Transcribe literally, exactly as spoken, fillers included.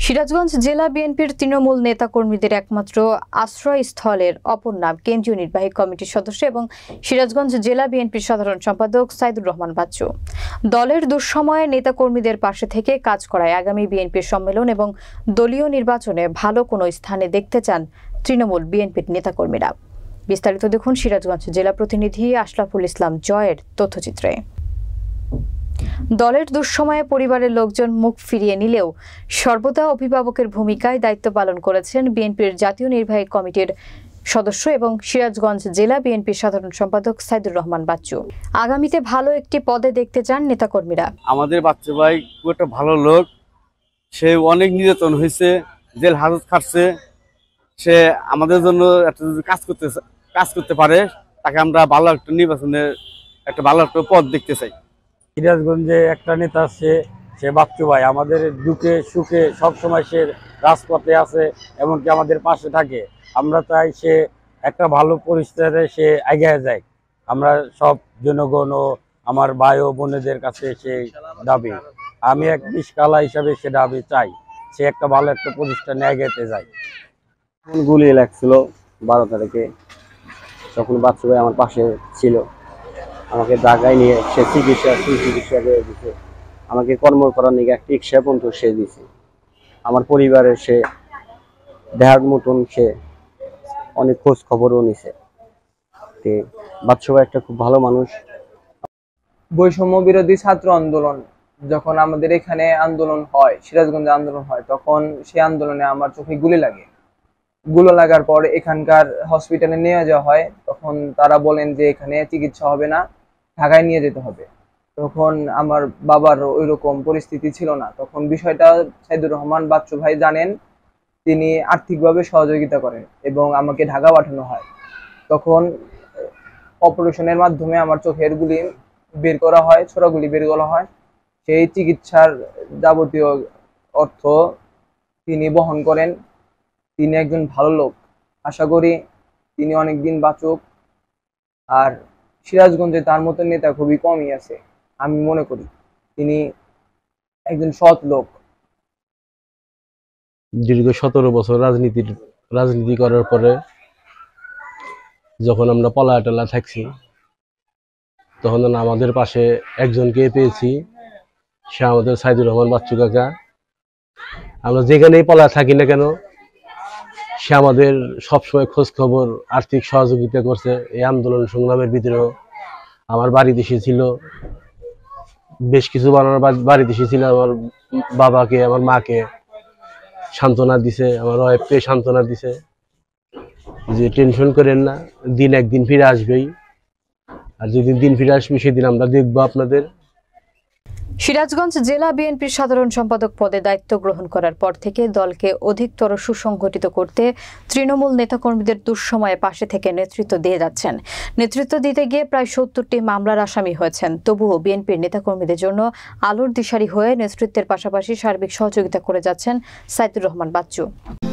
সিরাজগঞ্জ জেলা বিএনপির তৃণমূল নেতাকর্মীদের একমাত্র আশ্রয়স্থলের অপর নাম কেন্দ্রীয় নির্বাহী কমিটির সদস্য এবং সিরাজগঞ্জ জেলা বিএনপির সাধারণ সম্পাদক সাইদুর রহমান বাচ্চু। দলের দুঃসময়ে নেতাকর্মীদের পাশে থেকে কাজ করায় আগামী বিএনপির সম্মেলন এবং দলীয় নির্বাচনে ভালো কোনো স্থানে দেখতে চান তৃণমূল বিএনপির নেতাকর্মীরা। বিস্তারিত দেখুন সিরাজগঞ্জ জেলা প্রতিনিধি আশরাফুল ইসলাম জয়ের তথ্যচিত্রে। দলের দুঃসময়ে পরিবারের লোকজন মুখ ফিরিয়ে নিলেও সর্বদা অভিভাবকের ভূমিকায় দায়িত্ব পালন করেছেন বিএনপির জাতীয় নির্বাহী কমিটির সদস্য এবং সিরাজগঞ্জ জেলা বিএনপির সাধারণ সম্পাদক সাইদুর রহমান বাচ্চু। আগামীতে ভালো একটি পদে দেখতে চান নেতাকর্মীরা। আমাদের বাচ্চু ভাই খুব একটা ভালো লোক, সে অনেক নির্যাতন হয়েছে, জেল হাজত খাটছে, সে আমাদের জন্য একটা কাজ করতে কাজ করতে পারে, তাকে আমরা ভালো একটা নির্বাচনের একটা ভালো একটা পদ দেখতে চাই। সিরাজগঞ্জে একটা নেতা আছে, সে বাচ্চু ভাই, আমাদের দুঃখে সুখে সবসময় সে রাজপথে আছে, এমনকি আমাদের পাশে থাকে। আমরা চাই সে একটা ভালো পরিস্থিতিতে সে এগিয়ে যায়। আমরা সব জনগণ ও আমার ভাই ও বোনেদের কাছে সে দাবি, আমি এক নিষ্কালা হিসাবে সে দাবি চাই, সে একটা ভালো একটা প্রতিষ্ঠানে এগিয়ে যায়। গুলি লাগছিল বারো তারিখে, তখন বাচ্চু ভাই আমার পাশে ছিল, আমাকে জায়গায় নিয়ে সে চিকিৎসা সুচিকিৎসা করে দিচ্ছে, আমাকে কর্ম করার নিয়ে এক রিক্সা পর্যন্ত সে দিছে। আমার পরিবারের সে দেহার মতন সে অনেক খোঁজ খবরও নিছে। বাচ্চু ভাই একটা খুব ভালো মানুষ। বৈষম্য বিরোধী ছাত্র আন্দোলন যখন আমাদের এখানে আন্দোলন হয়, সিরাজগঞ্জে আন্দোলন হয়, তখন সে আন্দোলনে আমার চোখে গুলি লাগে। গুলো লাগার পর এখানকার হসপিটালে নিয়ে যাওয়া হয়, তখন তারা বলেন যে এখানে চিকিৎসা হবে না, ঢাকায় নিয়ে যেতে হবে। তখন আমার বাবার ওই রকম পরিস্থিতি ছিল না, তখন বিষয়টা সাইদুর রহমান বাচ্চু ভাই জানেন, তিনি আর্থিকভাবে সহযোগিতা করেন এবং আমাকে ঢাকা পাঠানো হয়। তখন অপারেশনের মাধ্যমে আমার চোখের গুলি বের করা হয়, ছোড়াগুলি বের করা হয়। সেই চিকিৎসার যাবতীয় অর্থ তিনি বহন করেন। তিনি একজন ভালো লোক, আশা করি তিনি অনেকদিন বাঁচুক। আর সিরাজগঞ্জে তার মতো নেতা খুবই কমই আছে, আমি মনে করি তিনি একজন সৎ লোক। দীর্ঘ সতেরো বছর রাজনীতির রাজনীতি করার পরে যখন আমরা পলা টলা থাকছি, তখন আমাদের পাশে একজনকে পেয়েছি, সে আমাদের সাইদুর রহমান বাচ্চু কাকা। আমরা যেখানেই পলা থাকি না কেন, সে আমাদের সবসময় খোঁজ খবর, আর্থিক সহযোগিতা করছে। এই আন্দোলন সংগ্রামের ভিতরেও আমার বাড়িতে এসেছিল, বেশ কিছু আমার বাড়িতে এসেছিল, আমার বাবাকে আমার মাকে সান্ত্বনা দিছে, আমার ওয়াইফকে সান্ত্বনা দিছে যে টেনশন করেন না, দিন একদিন ফিরে আসবেই, আর যেদিন দিন ফিরে আসবে সেদিন আমরা দেখবো আপনাদের। সিরাজগঞ্জ জেলা বিএনপির সাধারণ সম্পাদক পদে দায়িত্ব গ্রহণ করার পর থেকে দলকে অধিকতর সুসংগঠিত করতে তৃণমূল নেতাকর্মীদের দুঃসময়ে পাশে থেকে নেতৃত্ব দিয়ে যাচ্ছেন। নেতৃত্ব দিতে গিয়ে প্রায় সত্তরটি মামলার আসামি হয়েছেন। তবুও বিএনপির নেতাকর্মীদের জন্য আলোর দিশারি হয়ে নেতৃত্বের পাশাপাশি সার্বিক সহযোগিতা করে যাচ্ছেন সাইদুর রহমান বাচ্চু।